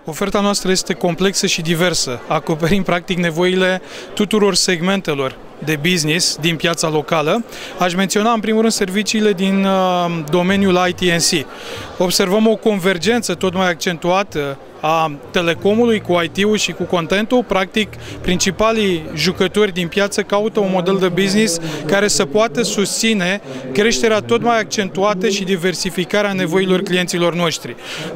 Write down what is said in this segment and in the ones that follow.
Oferta noastră este complexă și diversă. Acoperim practic nevoile tuturor segmentelor de business din piața locală. Aș menționa în primul rând serviciile din domeniul ITNC. Observăm o convergență tot mai accentuată a telecomului cu IT-ul și cu contentul. Practic, principalii jucători din piață caută un model de business care să poată susține creșterea tot mai accentuată și diversificarea nevoilor clienților noștri.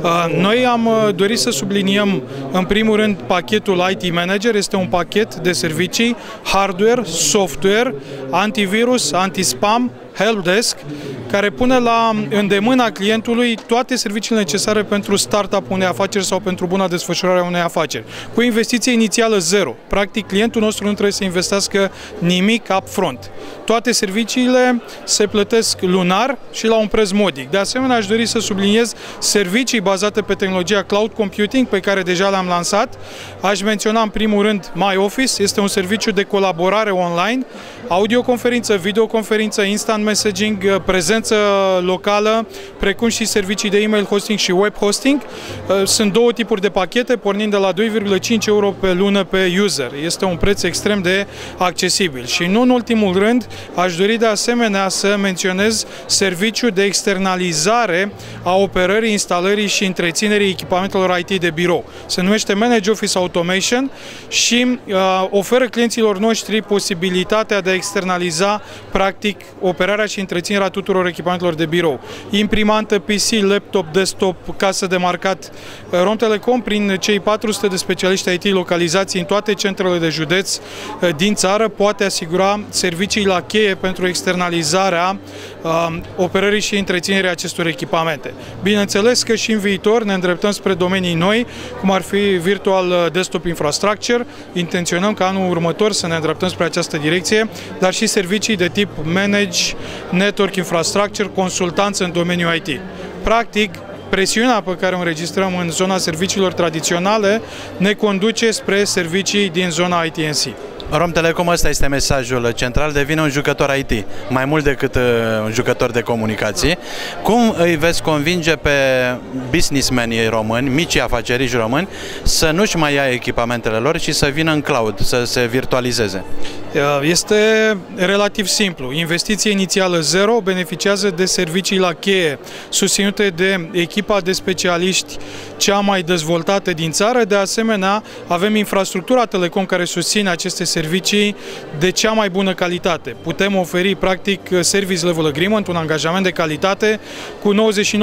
Noi am dorit să subliniem în primul rând pachetul IT Manager. Este un pachet de servicii, hardware, software, antivirus, anti-spam, helpdesk, care pune la îndemâna clientului toate serviciile necesare pentru startup unei afaceri sau pentru buna desfășurare a unei afaceri. Cu investiție inițială zero. Practic, clientul nostru nu trebuie să investească nimic upfront. Toate serviciile se plătesc lunar și la un preț modic. De asemenea, aș dori să subliniez servicii bazate pe tehnologia cloud computing, pe care deja le-am lansat. Aș menționa în primul rând MyOffice. Este un serviciu de colaborare online, audioconferință, videoconferință, instant messaging, prezență locală, precum și servicii de email hosting și web hosting. Sunt două tipuri de pachete, pornind de la 2,5 euro pe lună pe user. Este un preț extrem de accesibil. Și nu în ultimul rând, aș dori de asemenea să menționez serviciul de externalizare a operării, instalării și întreținerii echipamentelor IT de birou. Se numește Manage Office Automation și oferă clienților noștri posibilitatea de a externaliza practic operarea și întreținerea tuturor echipamentelor de birou. Imprimantă, PC, laptop, desktop, casă de marcat. Romtelecom, prin cei 400 de specialiști IT localizați în toate centrele de județ din țară, poate asigura servicii la cheie pentru externalizarea operării și întreținerea acestor echipamente. Bineînțeles că și în viitor ne îndreptăm spre domenii noi, cum ar fi Virtual Desktop Infrastructure. Intenționăm ca anul următor să ne îndreptăm spre această direcție, dar și servicii de tip Manage, Network Infrastructure, consultanță în domeniul IT. Practic, presiunea pe care o înregistrăm în zona serviciilor tradiționale ne conduce spre servicii din zona ITNC. Romtelecom, ăsta este mesajul central, devine un jucător IT, mai mult decât un jucător de comunicații. Cum îi veți convinge pe businessmenii români, micii afaceriști români, să nu-și mai ia echipamentele lor și să vină în cloud, să se virtualizeze? Este relativ simplu. Investiție inițială zero, beneficiază de servicii la cheie susținute de echipa de specialiști cea mai dezvoltată din țară. De asemenea, avem infrastructura Telecom care susține aceste servicii de cea mai bună calitate. Putem oferi practic Service Level Agreement, un angajament de calitate cu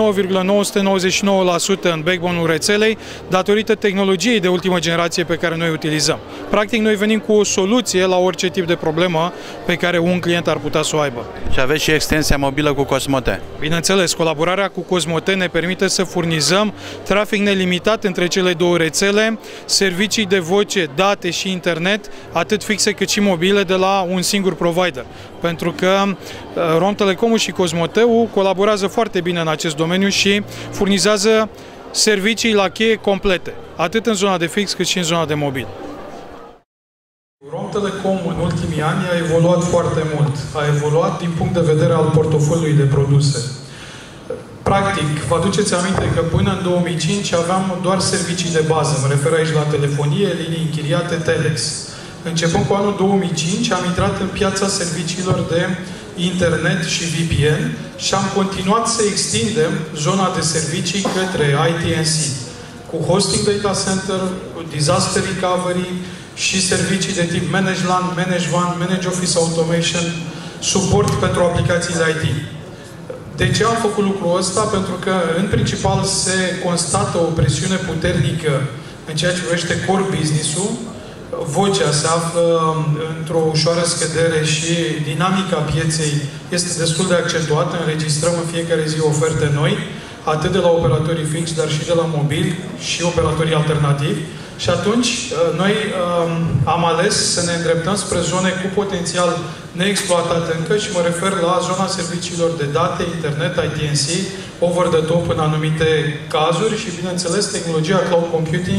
99,999% în backbone-ul rețelei, datorită tehnologiei de ultimă generație pe care noi utilizăm. Practic, noi venim cu o soluție la orice tip de problemă pe care un client ar putea să o aibă. Și aveți și extensia mobilă cu Cosmote. Bineînțeles, colaborarea cu Cosmote ne permite să furnizăm trafic nelimitat între cele două rețele, servicii de voce, date și internet, atât fixe cât și mobile, de la un singur provider. Pentru că Romtelecomul și Cosmoteu colaborează foarte bine în acest domeniu și furnizează servicii la cheie complete, atât în zona de fix cât și în zona de mobil. Romtelecom în ultimii ani a evoluat foarte mult. A evoluat din punct de vedere al portofoliului de produse. Practic, vă aduceți aminte că până în 2005 aveam doar servicii de bază. Mă refer aici la telefonie, linii închiriate, telex. Începând cu anul 2005, am intrat în piața serviciilor de internet și VPN și am continuat să extindem zona de servicii către ITNC, cu hosting data center, cu disaster recovery și servicii de tip Manage LAN, Manage WAN, Manage Office Automation, suport pentru aplicațiile IT. De ce am făcut lucrul ăsta? Pentru că, în principal, se constată o presiune puternică în ceea ce privește core business-ul. Vocea se află într-o ușoară scădere și dinamica pieței este destul de accentuată. Înregistrăm în fiecare zi oferte noi, atât de la operatorii fix, dar și de la mobil și operatorii alternativi. Și atunci, noi am ales să ne îndreptăm spre zone cu potențial neexploatate încă și mă refer la zona serviciilor de date, internet, ITNC, over the top în anumite cazuri și, bineînțeles, tehnologia cloud computing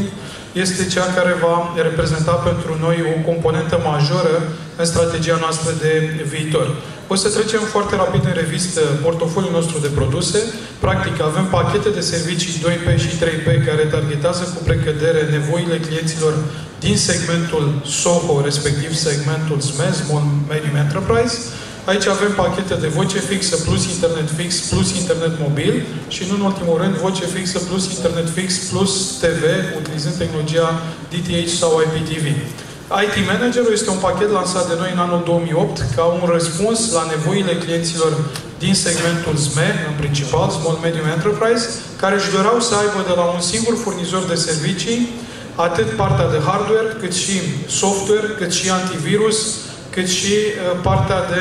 este cea care va reprezenta pentru noi o componentă majoră în strategia noastră de viitor. O să trecem foarte rapid în revistă portofoliul nostru de produse. Practic, avem pachete de servicii 2P și 3P care targetează cu precădere nevoile clienților din segmentul SOHO, respectiv segmentul SME, Small Medium Enterprise. Aici avem pachete de voce fixă plus internet fix plus internet mobil și, în ultimul rând, voce fixă plus internet fix plus TV, utilizând tehnologia DTH sau IPTV. IT Manager este un pachet lansat de noi în anul 2008 ca un răspuns la nevoile clienților din segmentul SME, în principal, Small Medium Enterprise, care își doreau să aibă de la un singur furnizor de servicii atât partea de hardware, cât și software, cât și antivirus, cât și partea de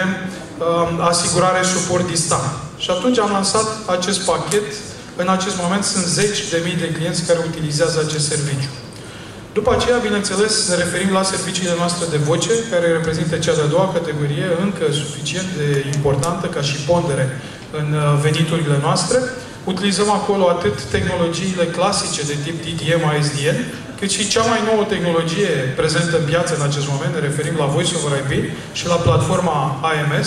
asigurare suport distant. Și atunci am lansat acest pachet. În acest moment sunt zeci de mii de clienți care utilizează acest serviciu. După aceea, bineînțeles, ne referim la serviciile noastre de voce, care reprezintă cea de-a doua categorie, încă suficient de importantă ca și pondere în veniturile noastre. Utilizăm acolo atât tehnologiile clasice de tip DDM, ASDN, cât și cea mai nouă tehnologie prezentă în piață în acest moment, ne referim la Voice over IP și la platforma AMS,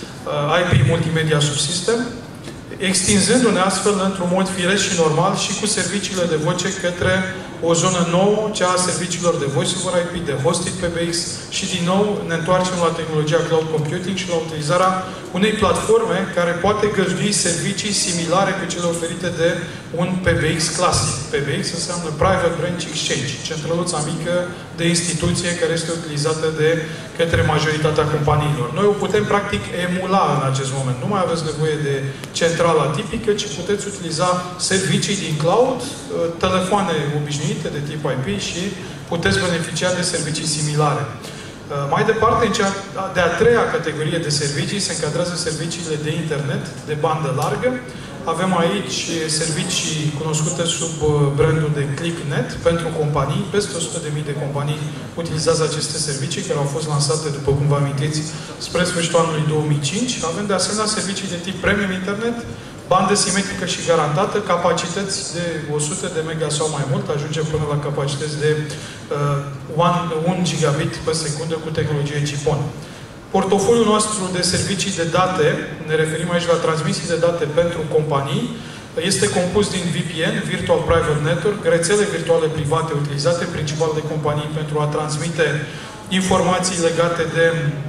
IP Multimedia Subsystem, extinzându-ne astfel într-un mod firesc și normal și cu serviciile de voce către o zonă nouă, cea a serviciilor de Voice over IP, de hosted PBX și din nou ne întoarcem la tehnologia Cloud Computing și la utilizarea unei platforme care poate găzdui servicii similare cu cele oferite de un PBX clasic. PBX înseamnă Private Branch Exchange, centrăluța mică de instituție care este utilizată de către majoritatea companiilor. Noi o putem practic emula în acest moment. Nu mai aveți nevoie de centrala tipică, ci puteți utiliza servicii din cloud, telefoane obișnuite de tip IP și puteți beneficia de servicii similare. Mai departe, în cea de-a treia categorie de servicii se încadrează serviciile de internet de bandă largă. Avem aici servicii cunoscute sub brandul de ClickNet pentru companii. Peste 100.000 de companii utilizează aceste servicii care au fost lansate, după cum vă amintiți, spre sfârșitul anului 2005. Avem de asemenea servicii de tip Premium Internet, bandă simetrică și garantată, capacități de 100 de mega sau mai mult, ajunge până la capacități de 1 gigabit pe secundă cu tehnologie GPON. Portofoliul nostru de servicii de date, ne referim aici la transmisii de date pentru companii, este compus din VPN, Virtual Private Network, rețele virtuale private utilizate principal de companii pentru a transmite informații legate de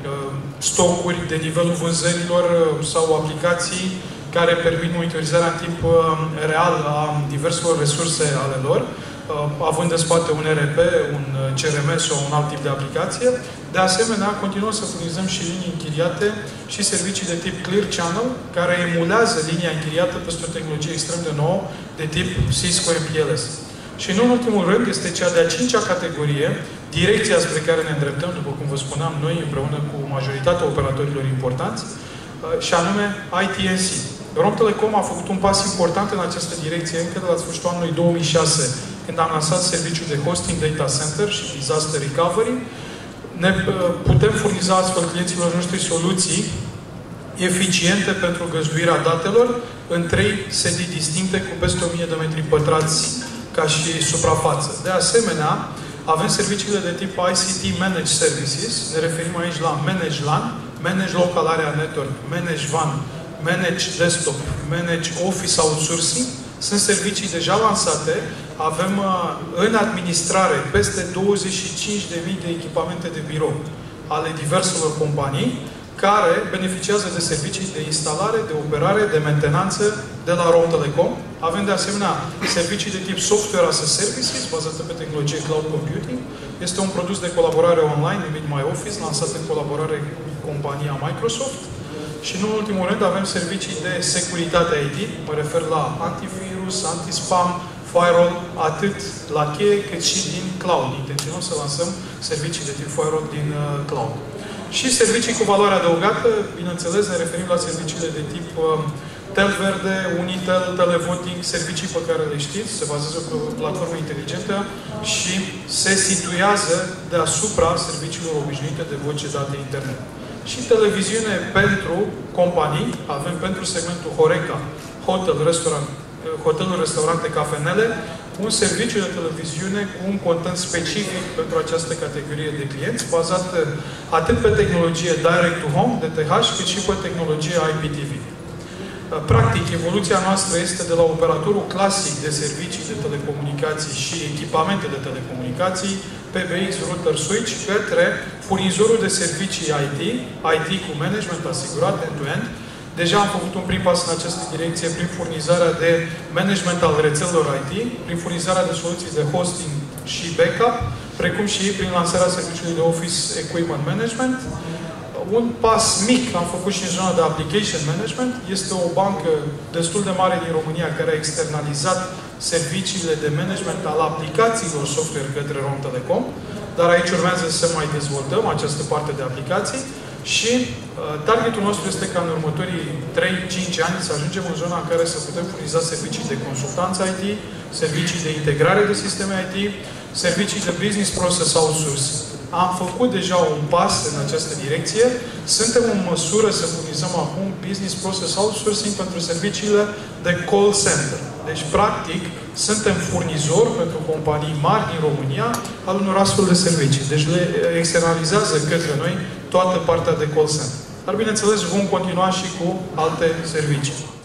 stocuri, de nivelul vânzărilor sau aplicații care permit monitorizarea în timp real a diverselor resurse ale lor, având în spate un ERP, un CRM sau un alt tip de aplicație. De asemenea, continuăm să furnizăm și linii închiriate și servicii de tip Clear Channel, care emulează linia închiriată peste o tehnologie extrem de nouă, de tip Cisco MPLS. Și în ultimul rând, este cea de-a cincea categorie, direcția spre care ne îndreptăm, după cum vă spuneam, noi împreună cu majoritatea operatorilor importanți, și anume ITNC. Rom Telecom a făcut un pas important în această direcție încă de la sfârșitul anului 2006, când am lansat serviciul de hosting data center și disaster recovery. Ne putem furniza astfel clienților noștri soluții eficiente pentru găzduirea datelor în 3 sedii distincte cu peste 1000 de metri pătrați ca și suprafață. De asemenea, avem serviciile de tip ICT Managed Services. Ne referim aici la Manage LAN, Manage Local Area Network, Manage WAN, Manage Desktop, Manage Office Outsourcing. Sunt servicii deja lansate. Avem în administrare peste 25.000 de echipamente de birou ale diverselor companii care beneficiază de servicii de instalare, de operare, de mentenanță de la Rom Telecom. Avem de asemenea servicii de tip Software as a Services, bazate pe tehnologie Cloud Computing. Este un produs de colaborare online numit MyOffice, lansat în colaborare cu compania Microsoft. Și în ultimul rând avem servicii de securitate IT, mă refer la antivirus, anti-spam, firewall, atât la cheie cât și din cloud. Intenționăm să lansăm servicii de tip firewall din cloud. Și servicii cu valoare adăugată, bineînțeles, ne referim la serviciile de tip Telverde, Unitel, Televoting, servicii pe care le știți, se bazează pe o platformă inteligentă și se situează deasupra serviciilor obișnuite de voce, date, internet. Și televiziune pentru companii, avem pentru segmentul Horeca, Hotel, Restaurant, hoteluri, restaurante, cafenele, un serviciu de televiziune cu un content specific pentru această categorie de clienți, bazat atât pe tehnologie Direct to Home, DTH, cât și pe tehnologie IPTV. Practic, evoluția noastră este de la operatorul clasic de servicii de telecomunicații și echipamente de telecomunicații, PBX, router, switch, către furnizorul de servicii IT cu management asigurat end-to-end. Deja am făcut un prim pas în această direcție prin furnizarea de management al rețelelor IT, prin furnizarea de soluții de hosting și backup, precum și prin lansarea serviciului de Office Equipment Management. Un pas mic am făcut și în zona de Application Management. Este o bancă destul de mare din România care a externalizat serviciile de management al aplicațiilor software către Romtelecom, dar aici urmează să mai dezvoltăm această parte de aplicații și targetul nostru este ca în următorii 3-5 ani să ajungem în zona în care să putem furniza servicii de consultanță IT, servicii de integrare de sisteme IT, servicii de business process outsourcing. Am făcut deja un pas în această direcție. Suntem în măsură să furnizăm acum business process outsourcing pentru serviciile de call center. Deci, practic, suntem furnizori pentru companii mari din România al unor astfel de servicii. Deci le externalizează către noi toată partea de call center. Dar, bineînțeles, vom continua și cu alte servicii.